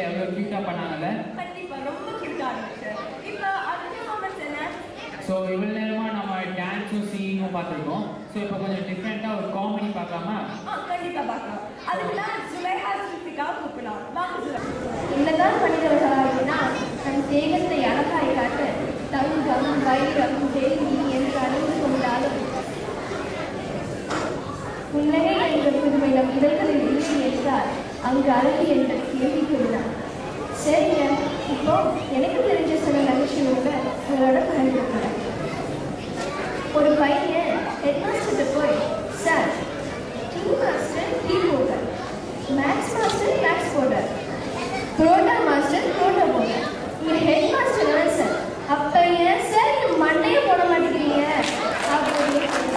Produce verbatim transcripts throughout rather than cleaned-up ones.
எவ்வளோ க்யூட்டாக பண்ணாங்கல்ல? கண்டிப்பாக ரொம்ப க்யூட்டாக இருந்துச்சு. இப்போ அடுத்த பர்ஃபார்மன்ஸ் என்ன? ஸோ இவ்வளோ நேரமாக நம்ம டான்ஸும் சிங்கிங்கும் பார்த்துருக்கோம். ஸோ இப்போ கொஞ்சம் டிஃப்ரெண்ட்டாக ஒரு காமெடி பார்க்கலாமா? ஆ கண்டிப்பாக பார்க்கலாம். அதுக்கெல்லாம் ஜுலைஹா ஸ்ருத்திகா கூப்பிடலாம். வாங்க ஜுலை. என்னதான் மனிதர்களாகினா தன் தேகத்தை அழகாய் காட்ட தங்கம் வைரம் வெள்ளி என்று அணிந்து கொண்டாலும் புன்னகை என்ற புதுமை நம் இதழ்களில் இல்லை என்றால் அங்கு அழகு என்ற கேள்விக்கு விடார். சரிங்க, இப்போ எனக்கு தெரிஞ்ச சில நகைச்சுவையோட உங்களோட பகிர்ந்துக்கிறேன். ஒரு பையன் ஹெட்மாஸ்டர்கிட்ட போய், சார் டீ மாஸ்டர் டீ போட்டார், மேக்ஸ் மாஸ்டர் மேக்ஸ் போட்டார், புரோட்டா மாஸ்டர் புரோட்டா போட்டார், நீங்கள் ஹெட் மாஸ்டர் தானே சார், அப்போ ஏன் சார் நீங்கள் மண்டையை போட மாட்டேங்கிறீங்க அப்படின்னு.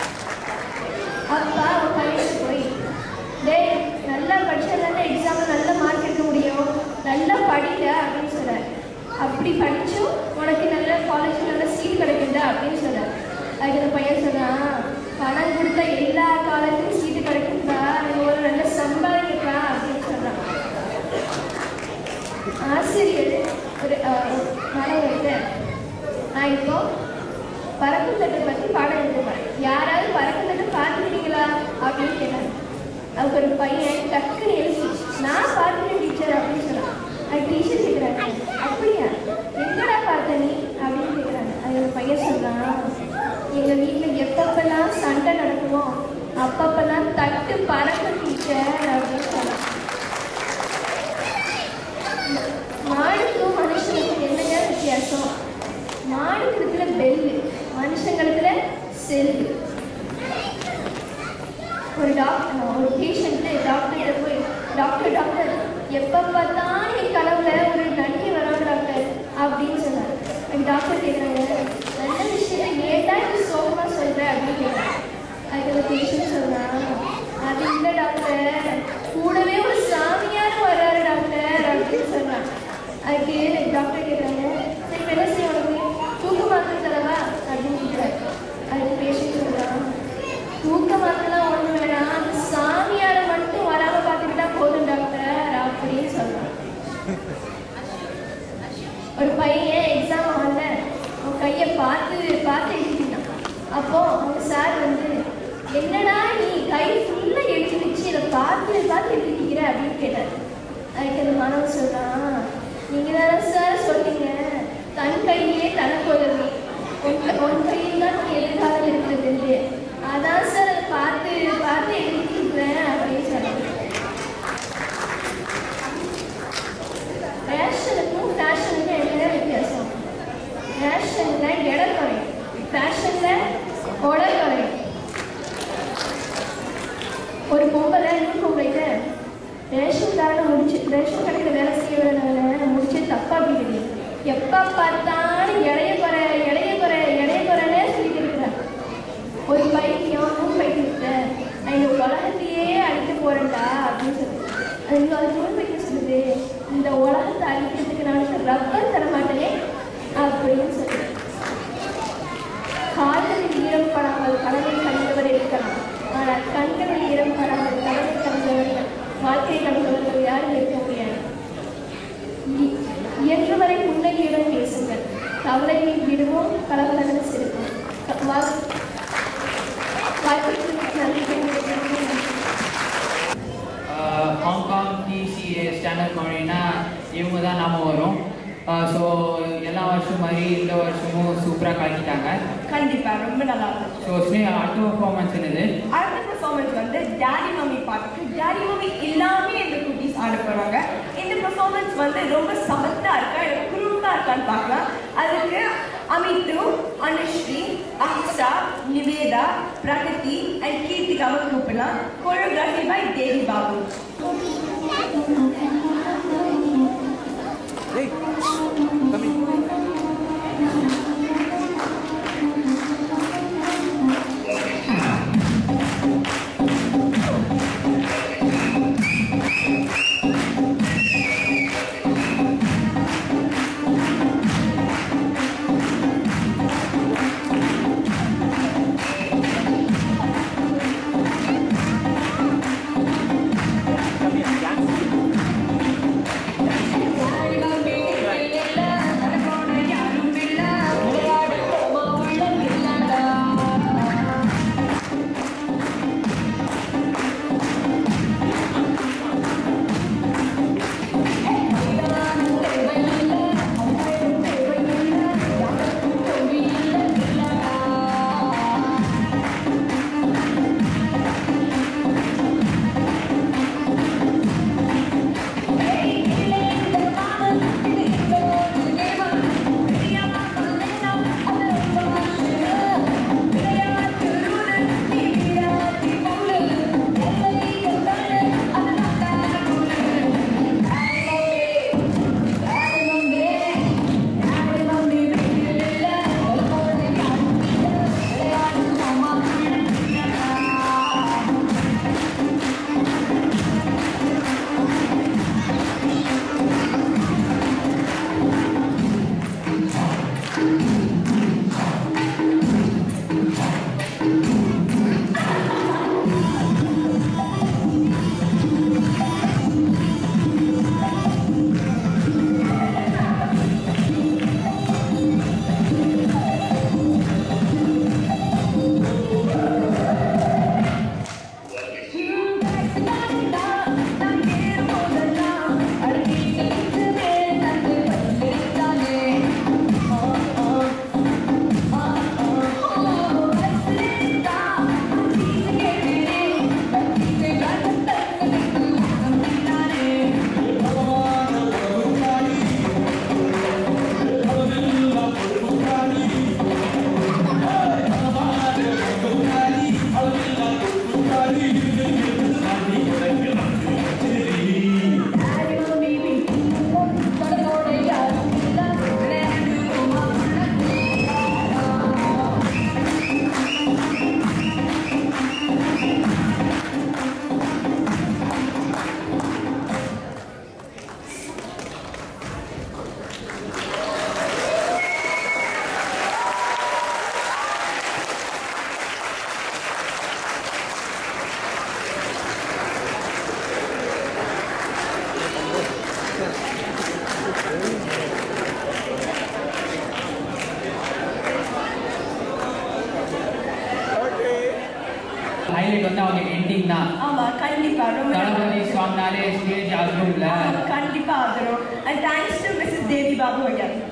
அப்பா அவன் பையனுக்கு போய், டேய் நல்லா படிச்சதானே எக்ஸாமில் நல்ல மார்க் எடுக்க முடியும், நல்லா படிக்க அப்படின்னு சொல்கிறார். அப்படி படித்தும் உனக்கு நல்ல காலேஜில் நல்ல சீட் கிடைக்குதா அப்படின்னு சொல்கிறார். அதுக்கு அந்த பையன் சொன்னான், பணம் கொடுத்தா எல்லா காலேஜும் சீட்டு கிடைக்குதா, நீ ஒரு நல்ல சம்பாதிக்கப்பா அப்படின்னு சொல்கிறான். ஆசிரியர் ஒரு மாணவர்கிட்ட, நான் இப்போ பறக்கும் தட்டை பற்றி பாடம் எடுத்துப்பேன், யாராவது பறக்கும் தட்டை பார்த்துக்கிட்டீங்களா அப்படின்னு கேட்டாங்க. அதுக்கு ஒரு பையன் டக்குன்னு எழுதி, நான் பார்த்துட்டேன் டீச்சர் அப்படின்னு சொன்னான். அது டீச்சர் கேட்குறாங்க, அப்படியா எங்கடா பார்த்த நீ அப்படின்னு கேட்குறாங்க. அது ஒரு பையன் சொல்கிறான், எங்கள் வீட்டில் எப்பப்பெல்லாம் சண்டை நடக்குமோ அப்பப்பெல்லாம் தட்டு பறக்கும் டீச்சர் அப்படின்னு சொன்னான். மாடுக்கும் மனுஷனுக்கும் என்னங்க வித்தியாசம்? மாடு கழுத்துல பெல்லு, மனுஷன் கழுத்துல செல்லு. ஒரு டாக்டர் ஒரு பேஷண்ட்டு டாக்டர்கிட்ட போய், டாக்டர் டாக்டர் எப்போ பார்த்தாலும் என் கனவுல ஒரு நடிகை வராங்க டாக்டர் அப்படின்னு சொன்னார். அந்த டாக்டர் கேட்குறாங்க, நல்ல விஷயம் ஏட்டா இது சோகமாக சொல்கிறேன் அப்படின்னு கேட்குறாங்க. அதுக்கு அந்த பேஷண்ட் சொல்கிறான், அது இல்லை டாக்டர், கூடவே ஒரு சாமியாரும் வர்றாரு டாக்டர் அப்படின்னு சொல்கிறான். அதுக்கு டாக்டர் கேட்குறாங்க, சரி என்ன செய்ய உனக்கு தூக்க மாத்திரை தரவா அப்படின்னு கேட்குறாரு. அதுக்கு பேஷண்ட் சொல்கிறான், தூக்க மாத்திரைலாம் ஒன்று வேணாம், அந்த சாமியாரை மட்டும் வராமல் பார்த்துக்கிட்டா போதும் டாக்டர் அப்படின்னு சொல்கிறான். ஒரு பையன் எக்ஸாம் வாங்க அவன் கையை பார்த்து பார்த்து எழுதிட்டான். அப்போது அவங்க சார் வந்து, என்னடா நீ கை ஃபுல்லாக எழுதிடுச்சு, இதை பார்த்து பார்த்து எழுதிக்கிற அப்படின்னு கேட்டார். அதுக்கு அந்த மாணவன் சொல்கிறான், நீங்கள் தானே சார் சொன்னீங்க தன் கையிலே தனக்கு உதவி, உன் உன் கையில் தான் நீ எதிர்காலம் இருக்கிறது, அதான் சார் அதை பார்த்து பார்த்து எழுதிக்கிறேன் அப்படின்னு சொன்னாங்க. ரேஷனுக்கும் ஃபேஷனுக்கும் என்ன வித்தியாசம்? ரேஷனில் எடை குறையும், ஃபேஷனில் உடல் குறையும். ஒரு பொம்பளை இன்னும் பொம்பளைகிட்ட, ரேஷன் கார்டை முடிச்சு ரேஷன் கடையில் வேலை செய்ய வேலை முடிச்சு தப்பா அப்படின்னு எப்போ பார்த்தாலும் எடைய குறை எடைய குறை எடைய குறைன்னே சொல்லிட்டு இருக்கிறேன். ஒரு பைத்தியம் நூறு பைத்தியத்தை நான் இந்த உலகத்தையே அழிக்க போறேன்டா அப்படின்னு சொல்லுது. அது இன்னொரு நூறு பைத்தியம் சொல்லுது, இந்த உலகத்தை அழிக்கிறதுக்கு நான் ரப்பர் தர மாட்டேனே அப்படின்னு சொல்லுது. கால்களில் ஈரம் படாமல் கடலை கண்டவர் இருக்கலாம், ஆனால் கண்களில் ஈரம் படாமல் கடலை கண்டவர்கள் வாழ்க்கையை கடந்தவர்கள் யாரும் இருக்க முடியாது. இயன்றவரை புன்னகையுடன் பேசுங்கள், கவலையை விடுவோம், கலகலகன சிரிப்போம். ஹாங்காங் டிசிஏ ஸ்டாண்டர்ட் காமெடினா இவங்க தான் நாம வரும். ஸோ எல்லா வருஷம் மாதிரி இந்த வருஷமும் சூப்பராக கலக்கிட்டாங்க. கண்டிப்பாக ரொம்ப நல்லா இருந்துச்சு. ஸோ ஸ்னேகா அடுத்த பர்ஃபார்மன்ஸ் என்னது? அடுத்த பெர்ஃபார்மன்ஸ் வந்து டேடி மம்மி பாட்டுக்கு டேடி மம்மி எல்லாமே இந்த குட்டீஸ் ஆட போகிறாங்க. இந்த பெர்ஃபார்மன்ஸ் வந்து ரொம்ப சமத்தா இருக்கா இல்லை குறும்பா இருக்கான்னு பார்க்கலாம். அதுக்கு அமித்து, அனுஸ்ரீ, அஹ்சா, நிவேதா, பிரகதி அண்ட் கீர்த்திகாவை கூப்பிடலாம். Choreography by Devi Babu. Hey, come in. Come here, dance. Highlight வந்து அவங்களுக்கு எண்டிங் தான். ஆமா கண்டிப்பா ரொம்ப தளபதி சாங்னாலே ஸ்டேஜ் ஆகும் இல்ல கண்டிப்பா ஆதரும். And thanks to Missus Devi Babu again.